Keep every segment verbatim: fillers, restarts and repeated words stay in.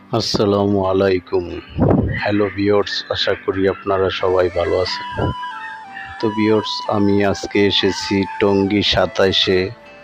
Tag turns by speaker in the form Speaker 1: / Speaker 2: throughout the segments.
Speaker 1: আসসালামু আলাইকুম। Hello viewers, আশা করি আপনারা সবাই ভালো আছেন। তো ভিউয়ার্স, আমি আজকে এসেছি টঙ্গী সাতাইশে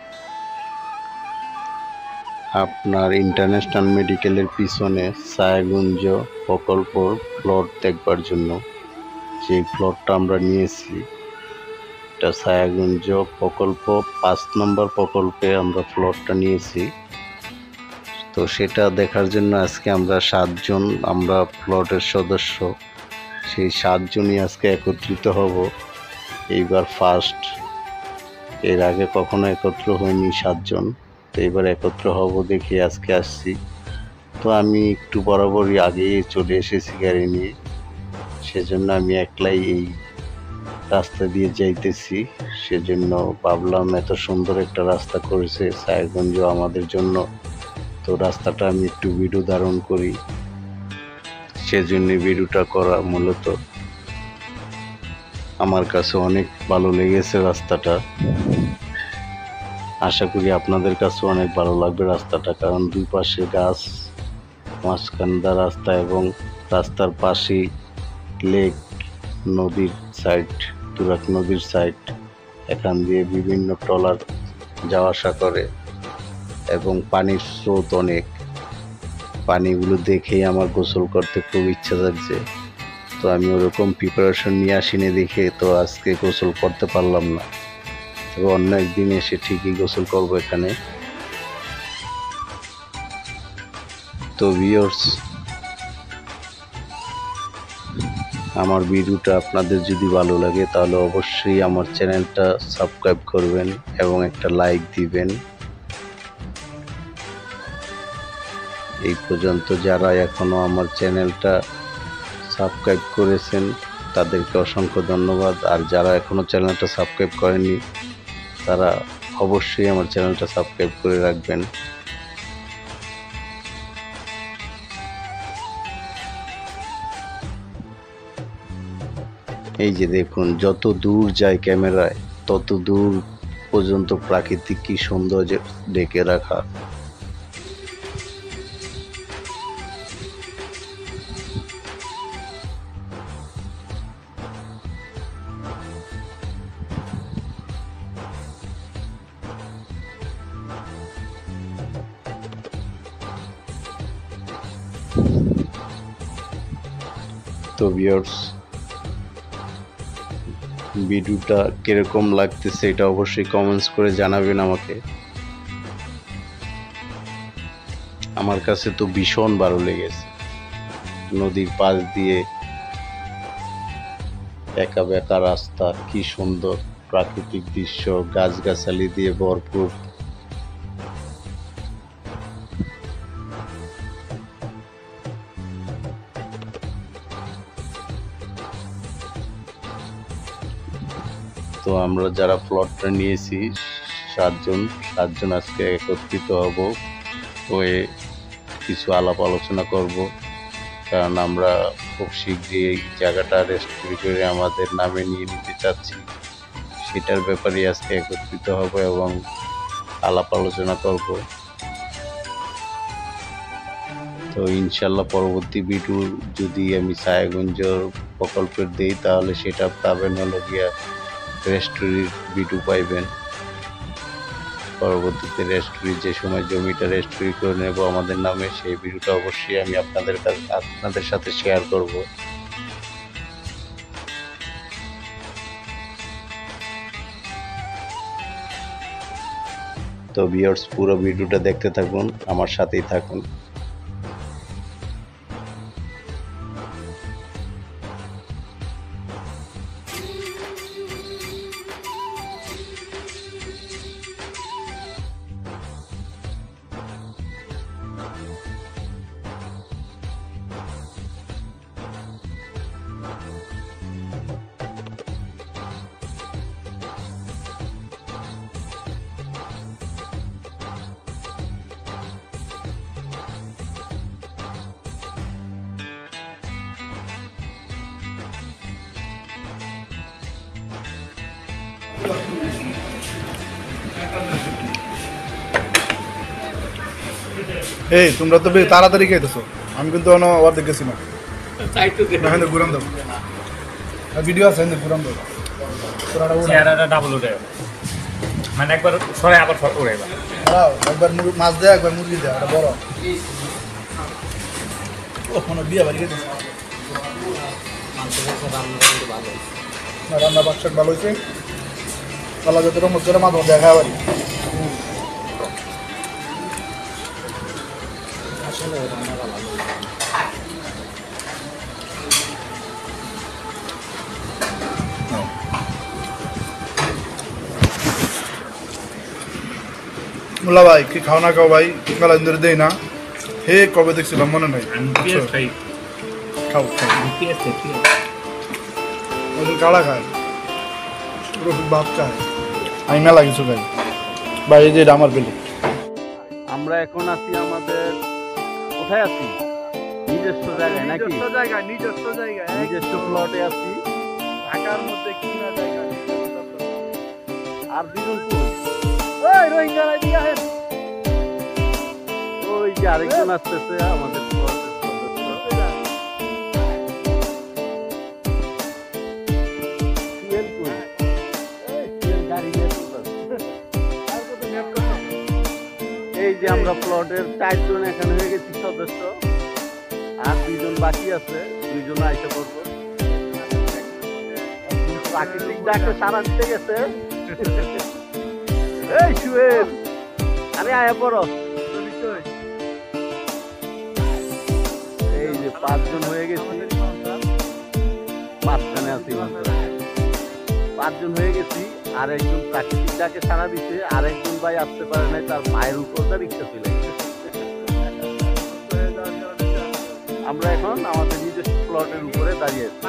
Speaker 1: আপনার ইন্টারন্যাশনাল মেডিকেলের পিছনে ছায়াগুঞ্জ প্রকল্পর প্লট দেখবার জন্য। যেই প্লটটা আমরা নিয়েছি এটা ছায়াগুঞ্জ প্রকল্প পাঁচ নম্বর প্রকল্পে আমরা প্লটটা নিয়েছি। তো সেটা দেখার জন্য আজকে আমরা সাতজন আমরা প্লটের সদস্য সেই সাতজনই আজকে একত্রিত হব। এইবার ফার্স্ট, এর আগে কখনো একত্র হয়নি সাতজন, তো এবার একত্র হব দেখে আজকে আসছি। তো আমি একটু বরাবরই আগেই চলে এসেছি গাড়ি নিয়ে, সেজন্য আমি একলাই এই রাস্তা দিয়ে যাইতেছি। সেজন্য ভাবলাম এত সুন্দর একটা রাস্তা করেছে ছায়াগঞ্জ আমাদের জন্য, তো রাস্তাটা আমি একটু ভিডিও ধারণ করি, সেজন্য ভিডিওটা করা। মূলত আমার কাছে অনেক ভালো লেগেছে রাস্তাটা, আশা করি আপনাদের কাছে অনেক ভালো লাগবে রাস্তাটা, কারণ দুই পাশে গাছ, মাঝখানটা রাস্তা এবং রাস্তার পাশেই লেক, নদীর সাইড, তুরাগ নদীর সাইড। এখান দিয়ে বিভিন্ন ট্রলার যাওয়া আসা করে এবং পানির স্রোত অনেক। পানিগুলো দেখেই আমার গোসল করতে খুব ইচ্ছা যাচ্ছে, তো আমি ওরকম প্রিপারেশন নিয়ে আসিনি দেখে তো আজকে গোসল করতে পারলাম না। তবে অন্য একদিন এসে ঠিকই গোসল করবো এখানে। তো ভিউয়ার্স, আমার ভিডিওটা আপনাদের যদি ভালো লাগে তাহলে অবশ্যই আমার চ্যানেলটা সাবস্ক্রাইব করবেন এবং একটা লাইক দিবেন। এই পর্যন্ত যারা এখনো আমার চ্যানেলটা সাবস্ক্রাইব করেছেন তাদেরকে অসংখ্য ধন্যবাদ, আর যারা এখনো চ্যানেলটা সাবস্ক্রাইব করেনি তারা অবশ্যই আমার চ্যানেলটা সাবস্ক্রাইব করে রাখবেন। এই যে দেখুন, যত দূর যায় ক্যামেরায় তত দূর পর্যন্ত প্রাকৃতিক কি সৌন্দর্য ঢেকে রাখা। তো ভিউয়ার্স, ভিডিওটা কিরকম লাগতেছে এটা অবশ্যই কমেন্টস করে জানাবেন আমাকে। আমার কাছে তো ভীষণ ভালো লেগেছে, নদীর পাশ দিয়ে একা বেঁকা রাস্তা, কি সুন্দর প্রাকৃতিক দৃশ্য, গাছগাছালি দিয়ে ভরপুর। তো আমরা যারা প্লটটা নিয়েছি সাতজন সাতজন আজকে একত্রিত হব, হয়ে কিছু আলাপ আলোচনা করব, কারণ আমরা খুব শীঘ্রই এই জায়গাটা রেজিস্ট্রি করে আমাদের নামে নিয়ে নিতে চাচ্ছি। সেটার ব্যাপারে আজকে একত্রিত হব এবং আলাপ আলোচনা করব। তো ইনশাল্লাহ পরবর্তী ভিডিও যদি আমি ছায়াগুঞ্জ প্রকল্পের দিই তাহলে সেটা পাবেন হলো গিয়া রেজিস্ট্রির ভিডিও পাইবেন। পরবর্তীতে রেজিস্ট্রি যে সময় জমিটা রেজিস্ট্রি করে নেব আমাদের নামে, সেই ভিডিওটা অবশ্যই আমি আপনাদের কাছে আপনাদের সাথে শেয়ার করব। তো ভিউয়ার্স, পুরো ভিডিওটা দেখতে থাকুন, আমার সাথেই থাকুন।
Speaker 2: এই তোমরা তো বেশ তাড়াতাড়ি খাইতেছো। আমি কিন্তু অর্ধেক গেছি না এখানে ঘুরান দেবো ভিডিও আছে এখানে ঘুরান দেবো
Speaker 3: চেহারাটা ডাবল উঠে মানে একবার সরে আবার উড়ে
Speaker 2: একবার মাছ দেয় একবার মুরগি দেয় একটা বড় ও কোনো বিয়ে বাড়ি গেছে রান্না বাক্সাট ভালো হয়েছে আল্লাহ যত রকম করে মাছ দেখা বাড়ি আসলে রান্না ভালো মোল্লা ভাই কি খাও না খাও ভাই মেলা দিন ধরে দেই না হে কবে দেখছিলাম মনে নাই খাও খাও কালা খায় রফিক ভাত খায় আমি মেলা কিছু খাই ভাই এই যে এটা আমার বেলে
Speaker 1: আমরা এখন আছি আমাদের কোথায় আছি নিজস্ব জায়গায় নাকি
Speaker 2: নিজস্ব জায়গায় নিজস্ব জায়গায়
Speaker 1: নিজস্ব প্লটে আছি
Speaker 2: ঢাকার মধ্যে কিনা জায়গা
Speaker 1: আর দুজন ওই রোহিঙ্গারা দিয়ে আসেন ওই যে আরেকজন আসতেছে আমাদের এই যে আমরা প্লটের চারজন এখানে হয়ে গেছি সদস্য আর দুইজন বাকি আছে দুইজন আইসা করবো প্রাকৃতিক ডাকে সারা দিতে গেছে এই সুয়েল আরে আয়া পড়ো এই যে পাঁচজন হয়ে গেছি মাঝখানে আছি পাঁচজন হয়ে গেছি আর একজন প্রাকৃতিক ডাকে সারা দিচ্ছে আর একজন ভাই আসতে পারে নাই তার পায়ের উপর তার রিক্সা চলে আমরা এখন আমাদের নিজস্ব প্লটের উপরে দাঁড়িয়ে আছি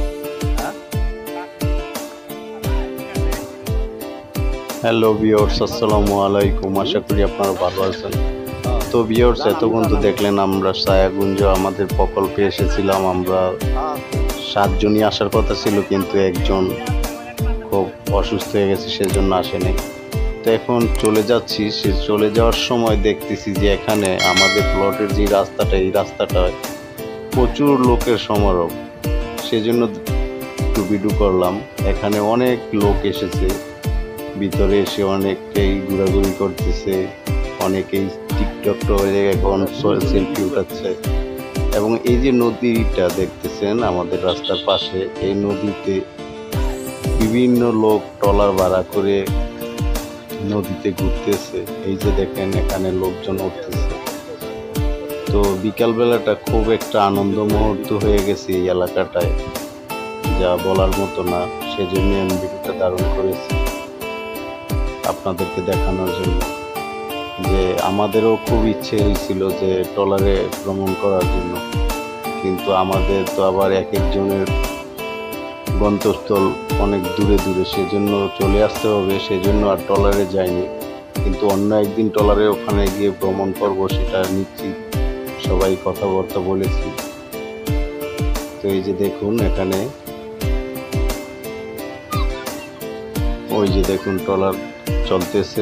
Speaker 1: হ্যালো ভিউয়ার্স আসসালামু আলাইকুম আশা করি আপনারা ভালো আছেন তো ভিউয়ার্স এতক্ষণ তো দেখলেন আমরা ছায়াগুঞ্জ আমাদের প্রকল্পে এসেছিলাম আমরা সাতজনই আসার কথা ছিল কিন্তু একজন খুব অসুস্থ হয়ে গেছে সেজন্য আসেনি তো এখন চলে যাচ্ছি সে চলে যাওয়ার সময় দেখতেছি যে এখানে আমাদের প্লটের যে রাস্তাটা এই রাস্তাটায় প্রচুর লোকের সমারোহ সেজন্য একটু ভিডিও করলাম এখানে অনেক লোক এসেছে ভিতরে এসে অনেকেই ঘোরাঘুরি করতেছে অনেকেই টিকটক এখন সেলফি উঠাচ্ছে এবং এই যে নদীটা দেখতেছেন আমাদের রাস্তার পাশে এই নদীতে বিভিন্ন লোক ট্রলার ভাড়া করে নদীতে ঘুরতেছে এই যে দেখেন এখানে লোকজন উঠতেছে তো বিকালবেলাটা খুব একটা আনন্দ মুহূর্ত হয়ে গেছে এই এলাকাটায় যা বলার মতো না সেজন্য আমি ভিডিওটা ধারণ করেছি আপনাদেরকে দেখানোর জন্য যে আমাদেরও খুব ইচ্ছে হয়েছিল যে ট্রলারে ভ্রমণ করার জন্য কিন্তু আমাদের তো আবার এক একজনের গন্তব্যস্থল অনেক দূরে দূরে সেজন্য চলে আসতে হবে সেজন্য আর ট্রলারে যাইনি কিন্তু অন্য একদিন ট্রলারে ওখানে গিয়ে ভ্রমণ করব সেটা নিশ্চিত সবাই কথাবার্তা বলেছি তো এই যে দেখুন এখানে ওই যে দেখুন ট্রলার চলতেছে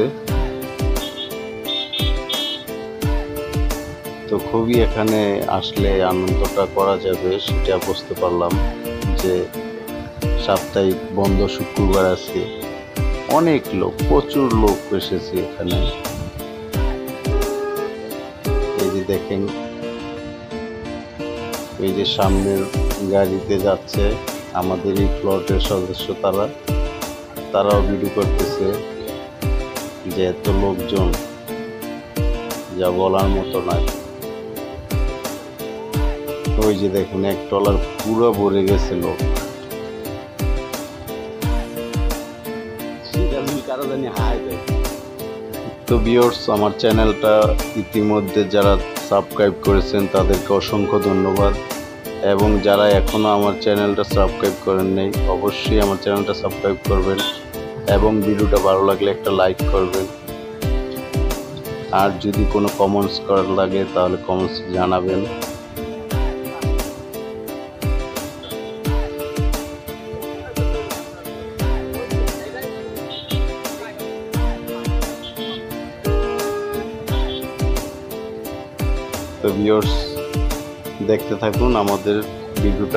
Speaker 1: তো খুবই এখানে আসলে আনন্দটা করা যাবে সেটা বুঝতে পারলাম যে সাপ্তাহিক বন্ধ শুক্রবার আছে অনেক লোক প্রচুর লোক এসেছে এখানে এই যে দেখেন এই যে সামনের গাড়িতে যাচ্ছে আমাদের এই প্লটের সদস্য তারা তারাও ভিডিও করতেছে যে এত লোকজন যা বলার মতো নয় ওই যে দেখুন এক ট্রলার পুরো ভরে গেছে লোক তো ভিউয়ার্স আমার চ্যানেলটা ইতিমধ্যে যারা সাবস্ক্রাইব করেছেন তাদেরকে অসংখ্য ধন্যবাদ এবং যারা এখনো আমার চ্যানেলটা সাবস্ক্রাইব করেন নাই অবশ্যই আমার চ্যানেলটা সাবস্ক্রাইব করবেন এবং ভিডিওটা ভালো লাগলে একটা লাইক করবেন আর যদি কোনো কমেন্টস করার লাগে তাহলে কমেন্টস জানাবেন তো ভিউয়ার্স দেখতে থাকুন আমাদের ভিডিওটা।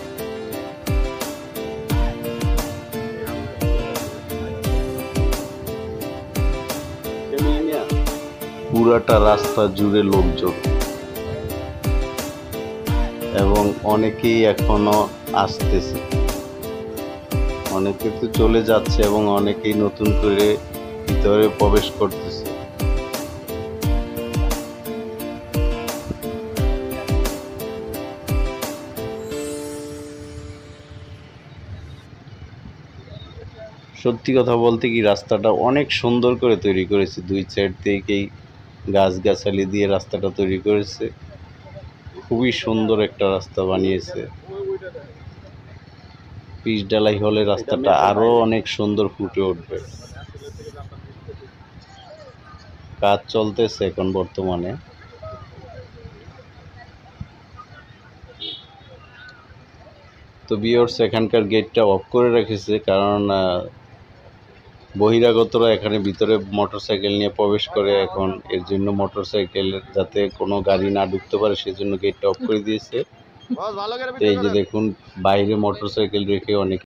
Speaker 1: পুরাটা রাস্তা জুড়ে লোকজন এবং অনেকেই এখনো আসতেছে, অনেকে তো চলে যাচ্ছে এবং অনেকেই নতুন করে ভিতরে প্রবেশ করতেছে। সত্যি কথা বলতে কি রাস্তাটা অনেক সুন্দর করে তৈরি করেছে, দুই সাইড থেকেই গাছগাছালি দিয়ে রাস্তাটা তৈরি করেছে, খুবই সুন্দর একটা রাস্তা বানিয়েছে। পিচ ঢালাই হলে রাস্তাটা আরো অনেক সুন্দর ফুটে উঠবে। কাজ চলতেছে এখন বর্তমানে। তো ভিউয়ার্স এখানকার গেটটা অফ করে রেখেছে, কারণ বহিরাগতরা এখানে ভিতরে মোটরসাইকেল নিয়ে প্রবেশ করে, এখন এর জন্য মোটরসাইকেল যাতে কোনো গাড়ি না ঢুকতে পারে সেজন্য গেটটা অফ করে দিয়েছে। এই যে দেখুন বাইরে মোটরসাইকেল রেখে অনেক